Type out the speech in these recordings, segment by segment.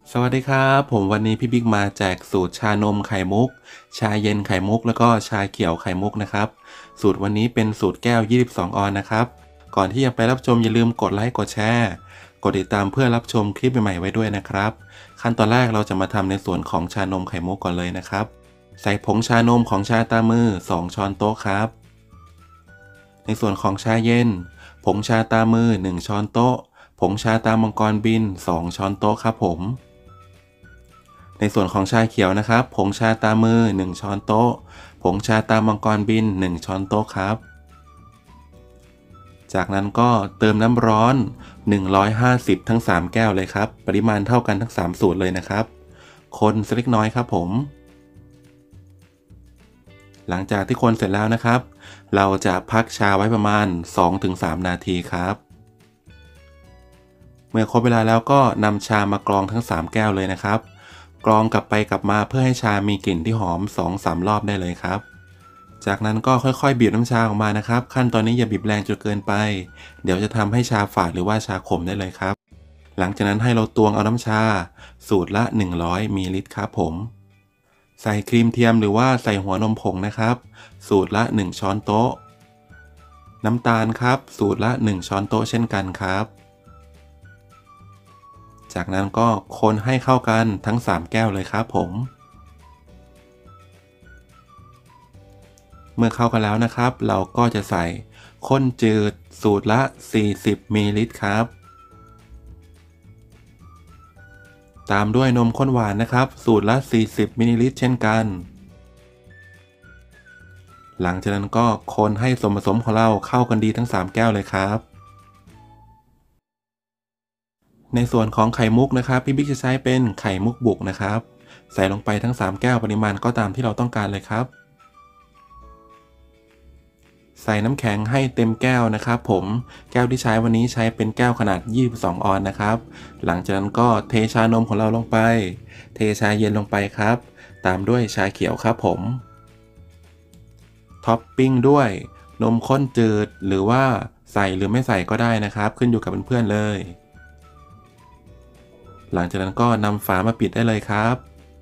สวัสดีครับผมวันนี้พี่บิ๊กมาแจกสูตรชานมไข่มุกชาเย็นไข่มุกแล้วก็ชาเขียวไข่มุกนะครับสูตรวันนี้เป็นสูตรแก้ว22ออนนะครับก่อนที่จะไปรับชมอย่าลืมกดไลค์กดแชร์กดติดตามเพื่อรับชมคลิปใหม่ๆไว้ด้วยนะครับขั้นตอนแรกเราจะมาทำในส่วนของชานมไข่มุกก่อนเลยนะครับใส่ผงชานมของชาตามือ2ช้อนโต๊ะครับในส่วนของชาเย็นผงชาตามือ1ช้อนโต๊ะผงชาตามังกรบิน2ช้อนโต๊ะครับผมในส่วนของชาเขียวนะครับผงชาตามือ1ช้อนโต๊ะผงชาตามังกรบิน1ช้อนโต๊ะครับจากนั้นก็เติมน้ำร้อน150ทั้ง3แก้วเลยครับปริมาณเท่ากันทั้ง3สูตรเลยนะครับคนสักเล็กน้อยครับผมหลังจากที่คนเสร็จแล้วนะครับเราจะพักชาไว้ประมาณ 2-3 นาทีครับเมื่อครบเวลาแล้วก็นำชามากรองทั้ง3แก้วเลยนะครับกรองกลับไปกลับมาเพื่อให้ชามีกลิ่นที่หอม 2-3 รอบได้เลยครับจากนั้นก็ค่อยๆบีบน้ำชาออกมานะครับขั้นตอนนี้อย่าบีบแรงจนเกินไปเดี๋ยวจะทำให้ชาฝาดหรือว่าชาขมได้เลยครับหลังจากนั้นให้เราตวงเอาน้ำชาสูตรละ100มิลลิลิตรครับผมใส่ครีมเทียมหรือว่าใส่หัวนมผงนะครับสูตรละ1ช้อนโต๊ะน้ำตาลครับสูตรละ1ช้อนโต๊ะเช่นกันครับจากนั้นก็คนให้เข้ากันทั้ง3แก้วเลยครับผมเมื่อเข้ากันแล้วนะครับเราก็จะใส่ข้นจืดสูตรละ40มิลลิลิตรครับตามด้วยนมข้นหวานนะครับสูตรละ40มิลลิลิตรเช่นกันหลังจากนั้นก็คนให้ส่วนผสมของเราเข้ากันดีทั้ง3แก้วเลยครับในส่วนของไข่มุกนะครับพี่บิ๊กจะใช้เป็นไข่มุกบุกนะครับใส่ลงไปทั้ง3แก้วปริมาณก็ตามที่เราต้องการเลยครับใส่น้ำแข็งให้เต็มแก้วนะครับผมแก้วที่ใช้วันนี้ใช้เป็นแก้วขนาด22ออนนะครับหลังจากนั้นก็เทชานมของเราลงไปเทชาเย็นลงไปครับตามด้วยชาเขียวครับผมท็อปปิ้งด้วยนมข้นจืดหรือว่าใส่หรือไม่ใส่ก็ได้นะครับขึ้นอยู่กับเพื่อนๆเลยหลังจากนั้นก็นำฝามาปิดได้เลยครับ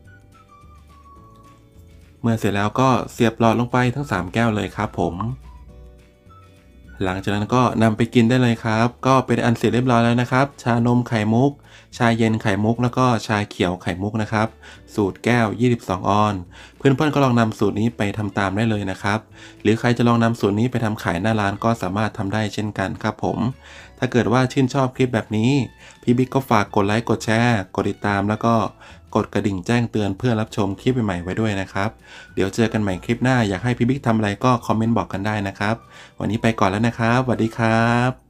เมื่อเสร็จแล้วก็เสียบหลอดลงไปทั้ง3แก้วเลยครับผม หลังจากนั้นก็นำไปกินได้เลยครับก็เป็นอันเสร็จเรียบร้อยแล้วนะครับชานมไข่มุกชาเย็นไข่มุกแล้วก็ชาเขียวไข่มุกนะครับสูตรแก้ว22ออนเพื่อนๆก็ลองนำสูตรนี้ไปทำตามได้เลยนะครับหรือใครจะลองนำสูตรนี้ไปทำขายหน้าร้านก็สามารถทำได้เช่นกันครับผมถ้าเกิดว่าชื่นชอบคลิปแบบนี้พี่บิ๊กก็ฝากกดไลค์กดแชร์กดติดตามแล้วก็กดกระดิ่งแจ้งเตือนเพื่อรับชมคลิปใหม่ๆไว้ด้วยนะครับเดี๋ยวเจอกันใหม่คลิปหน้าอยากให้พี่บิ๊กทำอะไรก็คอมเมนต์บอกกันได้นะครับวันนี้ไปก่อนแล้วนะครับสวัสดีครับ